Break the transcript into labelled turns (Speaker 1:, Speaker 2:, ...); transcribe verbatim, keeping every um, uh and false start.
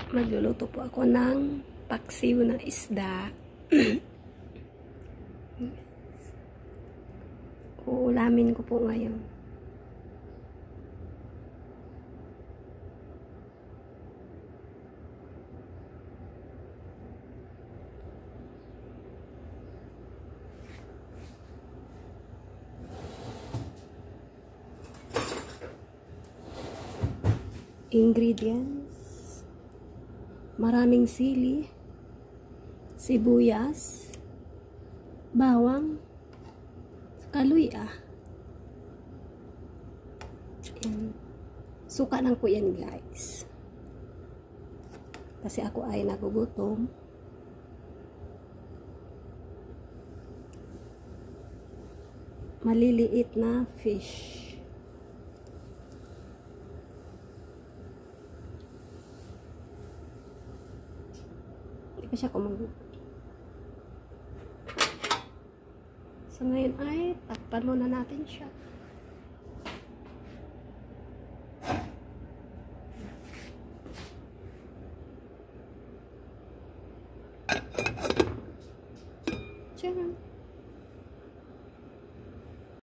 Speaker 1: Magluluto po ako ng paksiw na isda. Uulamin ko po ngayon. Ingredients: maraming sili, sibuyas, bawang, kaluya. Ayan. Suka lang po yan, guys, kasi ako ay nagugutom. Maliliit na fish. Hindi pa siya kumag- So ngayon ay takpan muna natin siya.